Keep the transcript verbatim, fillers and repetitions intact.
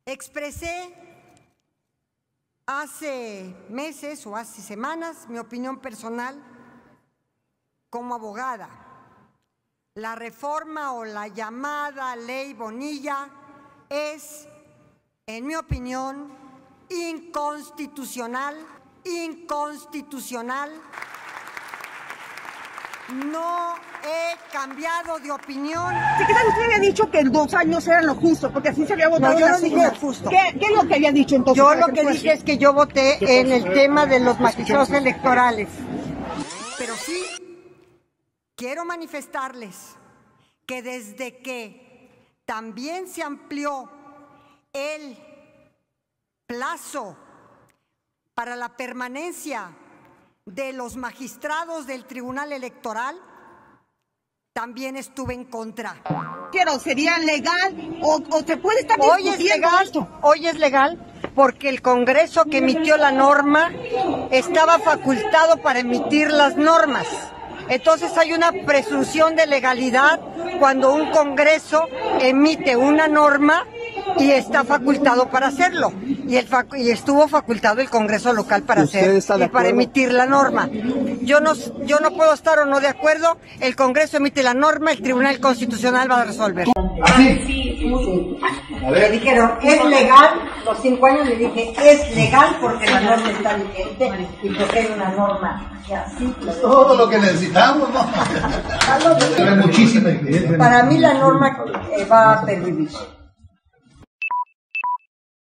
Expresé hace meses o hace semanas mi opinión personal como abogada. La reforma o la llamada Ley Bonilla es, en mi opinión, inconstitucional, inconstitucional. No he cambiado de opinión. Secretario, usted había dicho que dos años eran lo justo, porque así se había votado. No, yo en la no dije segunda. justo. ¿Qué, ¿Qué es lo que había dicho entonces? Yo lo que dije es que yo voté en el tema de los magistrados electorales. Pero sí, quiero manifestarles que desde que también se amplió el plazo para la permanencia de los magistrados del Tribunal Electoral, también estuve en contra. Quiero, ¿sería legal o, o se puede estar Hoy es discutiendo legal, esto? hoy es legal porque el Congreso que emitió la norma estaba facultado para emitir las normas. Entonces hay una presunción de legalidad cuando un Congreso emite una norma y está facultado para hacerlo. Y, el facu y estuvo facultado el Congreso local para hacer y para emitir la norma. Yo no, yo no puedo estar o no de acuerdo. El Congreso emite la norma, el Tribunal Constitucional va a resolver. Sí, sí. A ver. Le dijeron, es legal, los cinco años le dije, es legal porque la norma está vigente y porque hay una norma ya simple. Todo lo que necesitamos, ¿no? Muchísima. Para mí la norma eh, va a pervivir.